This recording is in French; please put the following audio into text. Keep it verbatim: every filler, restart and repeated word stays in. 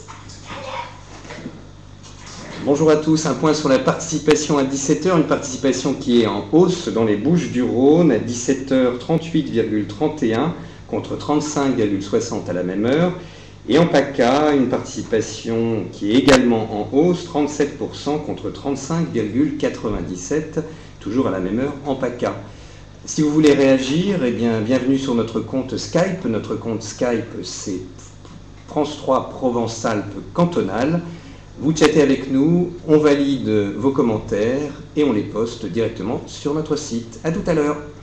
Bonjour à tous, un point sur la participation à dix-sept heures, une participation qui est en hausse dans les Bouches-du-Rhône à dix-sept heures trente-huit virgule trente et un contre trente-cinq virgule soixante à la même heure. Et en PACA, une participation qui est également en hausse, trente-sept pour cent contre trente-cinq virgule quatre-vingt-dix-sept, toujours à la même heure en PACA. Si vous voulez réagir, eh bien, bienvenue sur notre compte Skype. Notre compte Skype, c'est France trois Provence-Alpes cantonale. Vous chattez avec nous, on valide vos commentaires et on les poste directement sur notre site. À tout à l'heure.